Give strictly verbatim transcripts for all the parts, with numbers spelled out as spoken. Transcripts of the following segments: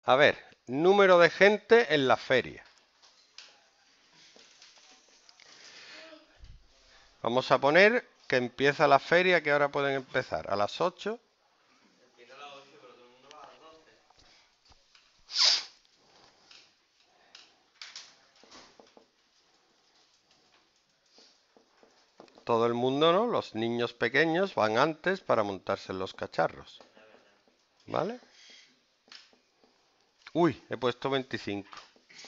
A ver, número de gente en la feria. Vamos a poner que empieza la feria, ¿qué hora pueden empezar? A las ocho. Empieza a las ocho, pero todo el mundo va a las doce. Todo el mundo, ¿no? Los niños pequeños van antes para montarse en los cacharros. Es verdad. ¿Vale? Uy, he puesto veinticinco.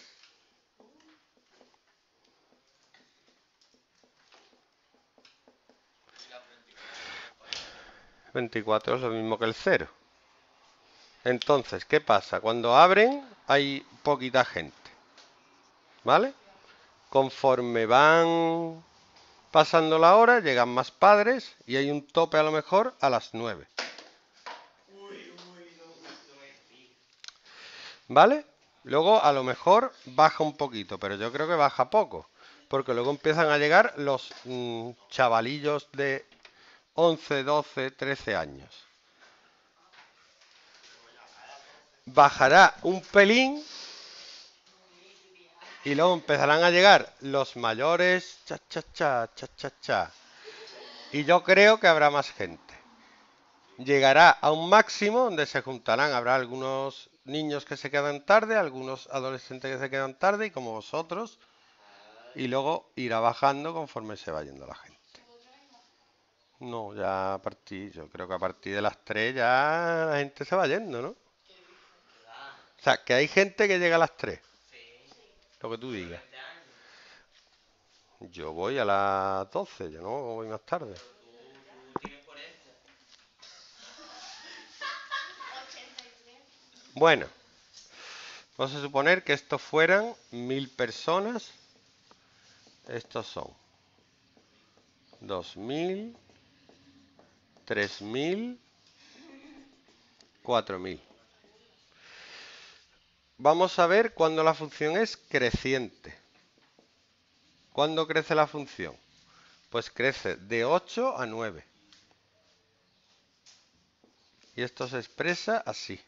Y las veinticuatro, compañero. veinticuatro es lo mismo que el cero. Entonces, ¿qué pasa? Cuando abren hay poquita gente. ¿Vale? Conforme van pasando la hora, llegan más padres y hay un tope a lo mejor a las nueve. Uy, uy, no, no me digas. ¿Vale? Luego a lo mejor baja un poquito, pero yo creo que baja poco. Porque luego empiezan a llegar los mmm, chavalillos de once, doce, trece años. Bajará un pelín y luego empezarán a llegar los mayores, cha, cha, cha, cha, cha, cha. Y yo creo que habrá más gente. Llegará a un máximo donde se juntarán, habrá algunos niños que se quedan tarde, algunos adolescentes que se quedan tarde y como vosotros, y luego irá bajando conforme se va yendo la gente. No, ya a partir, yo creo que a partir de las tres ya la gente se va yendo, ¿no? ¿Qué dices? ¿Verdad? O sea, que hay gente que llega a las tres, Sí. lo que tú Con digas. veinte años. Yo voy a las doce, yo no voy más tarde. Pero tú, tú tienes cuarenta. Bueno, vamos a suponer que estos fueran mil personas. Estos son dos mil, tres mil, cuatro mil. Vamos a ver cuando la función es creciente. ¿Cuándo crece la función? Pues crece de ocho a nueve. Y esto se expresa así.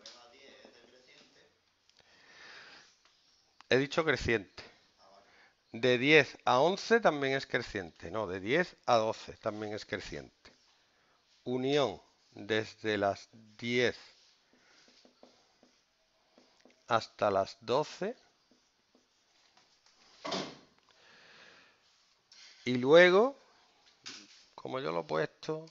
He dicho creciente. De diez a once también es creciente. No, de diez a doce también es creciente. Unión desde las diez hasta las doce. Y luego, como yo lo he puesto,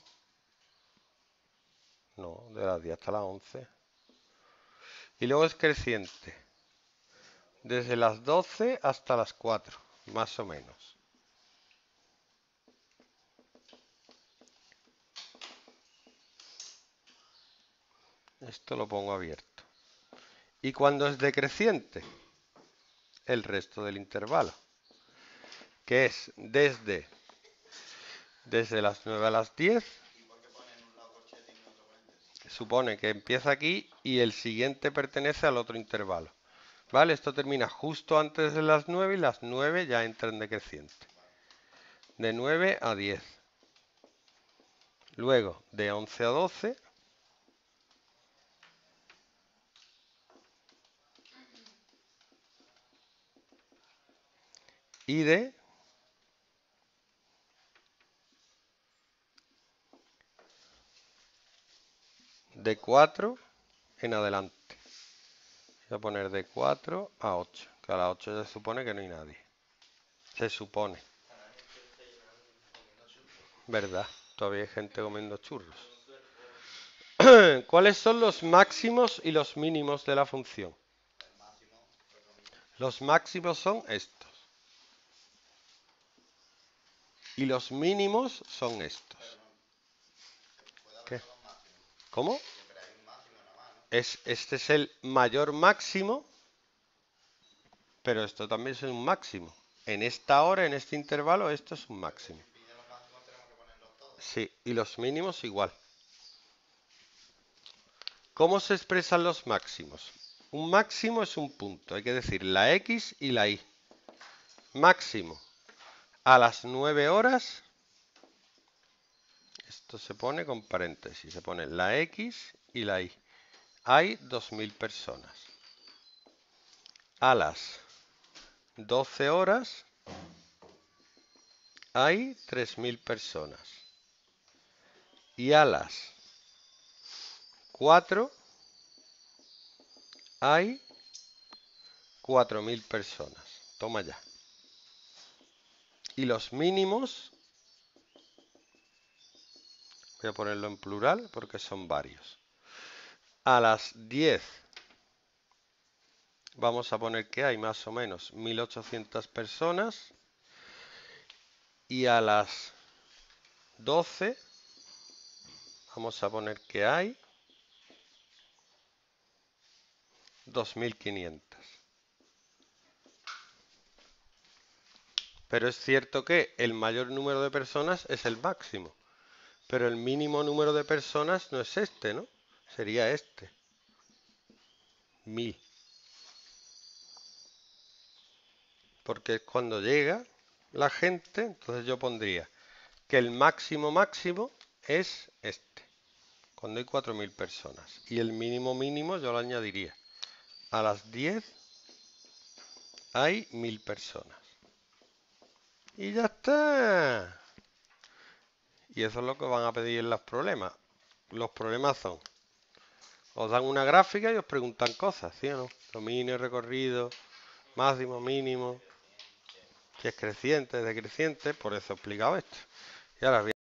no, de las diez hasta las once. Y luego es creciente. Desde las doce hasta las cuatro, más o menos. Esto lo pongo abierto. ¿Y cuando es decreciente? El resto del intervalo, que es desde, desde las nueve a las diez. Supone que empieza aquí y el siguiente pertenece al otro intervalo. ¿Vale? Esto termina justo antes de las nueve y las nueve ya entran decreciente. De nueve a diez. Luego, de once a doce. Y de de cuatro en adelante. Voy a poner de cuatro a ocho, que a las ocho se supone que no hay nadie. Se supone. Está la gente desayunando y comiendo churros. ¿Verdad? Todavía hay gente comiendo churros. Con su esfuerzo. ¿Cuáles son los máximos y los mínimos de la función? Los máximos son estos. Y los mínimos son estos. ¿Qué? ¿Cómo? Es, este es el mayor máximo, pero esto también es un máximo. En esta hora, en este intervalo, esto es un máximo. Sí, y los mínimos igual. ¿Cómo se expresan los máximos? Un máximo es un punto, hay que decir la X y la Y. Máximo a las nueve horas, esto se pone con paréntesis, se pone la X y la Y. Hay dos mil personas. a las doce horas hay tres mil personas. Y a las cuatro hay cuatro mil personas. Toma ya. Y los mínimos, voy a ponerlo en plural porque son varios. A las diez vamos a poner que hay más o menos mil ochocientas personas. Y a las doce vamos a poner que hay dos mil quinientas. Pero es cierto que el mayor número de personas es el máximo. Pero el mínimo número de personas no es este, ¿no? Sería este. mil. Porque es cuando llega la gente, entonces yo pondría que el máximo máximo es este. Cuando hay cuatro mil personas. Y el mínimo mínimo yo lo añadiría. A las diez hay mil personas. Y ya está. Y eso es lo que van a pedir en los problemas. Los problemas son, os dan una gráfica y os preguntan cosas, ¿sí o no? Dominio, recorrido, máximo, mínimo, si es creciente, decreciente, por eso he explicado esto. Y ahora